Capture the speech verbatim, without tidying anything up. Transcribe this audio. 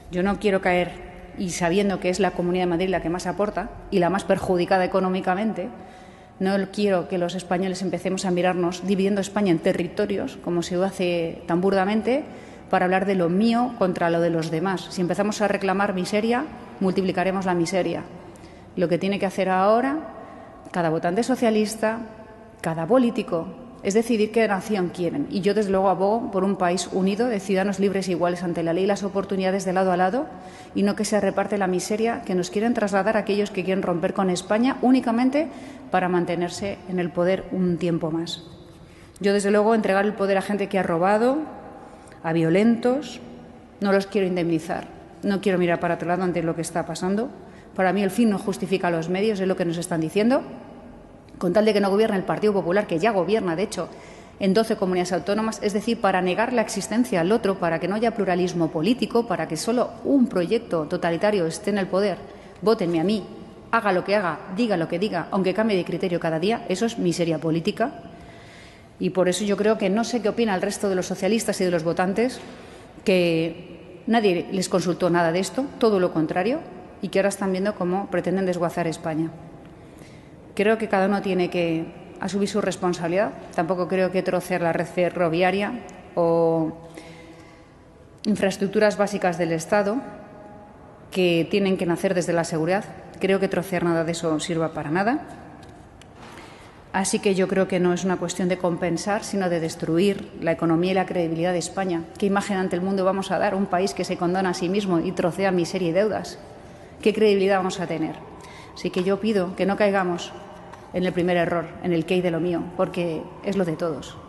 Yo no quiero caer, y sabiendo que es la Comunidad de Madrid la que más aporta y la más perjudicada económicamente, no quiero que los españoles empecemos a mirarnos dividiendo España en territorios, como se hace tan burdamente, para hablar de lo mío contra lo de los demás. Si empezamos a reclamar miseria, multiplicaremos la miseria. Lo que tiene que hacer ahora cada votante socialista, cada político, es decidir qué nación quieren. Y yo, desde luego, abogo por un país unido de ciudadanos libres e iguales ante la ley y las oportunidades de lado a lado, y no que se reparte la miseria que nos quieren trasladar aquellos que quieren romper con España únicamente para mantenerse en el poder un tiempo más. Yo, desde luego, entregar el poder a gente que ha robado, a violentos, no los quiero indemnizar. No quiero mirar para otro lado ante lo que está pasando. Para mí el fin no justifica los medios, es lo que nos están diciendo. Con tal de que no gobierne el Partido Popular, que ya gobierna, de hecho, en doce comunidades autónomas, es decir, para negar la existencia al otro, para que no haya pluralismo político, para que solo un proyecto totalitario esté en el poder, vótenme a mí, haga lo que haga, diga lo que diga, aunque cambie de criterio cada día, eso es miseria política. Y por eso yo creo que no sé qué opina el resto de los socialistas y de los votantes, que nadie les consultó nada de esto, todo lo contrario, y que ahora están viendo cómo pretenden desguazar España. Creo que cada uno tiene que asumir su responsabilidad. Tampoco creo que trocear la red ferroviaria o infraestructuras básicas del Estado que tienen que nacer desde la seguridad. Creo que trocear nada de eso sirva para nada. Así que yo creo que no es una cuestión de compensar, sino de destruir la economía y la credibilidad de España. ¿Qué imagen ante el mundo vamos a dar? Un país que se condona a sí mismo y trocea miseria y deudas. ¿Qué credibilidad vamos a tener? Así que yo pido que no caigamos en el primer error, en el qué y de lo mío, porque es lo de todos.